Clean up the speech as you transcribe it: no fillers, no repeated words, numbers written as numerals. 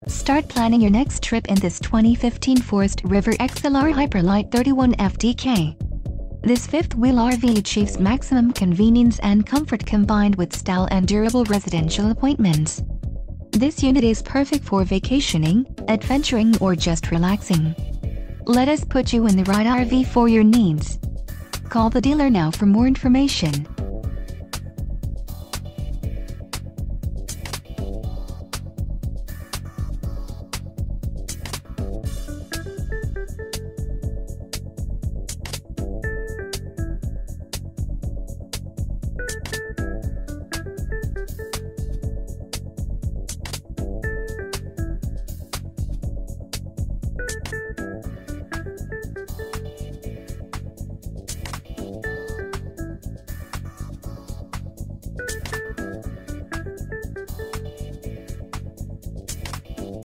Start planning your next trip in this 2015 Forest River XLR Hyper Lite 31FDK. This fifth-wheel RV achieves maximum convenience and comfort combined with style and durable residential appointments. This unit is perfect for vacationing, adventuring, or just relaxing. Let us put you in the right RV for your needs. Call the dealer now for more information.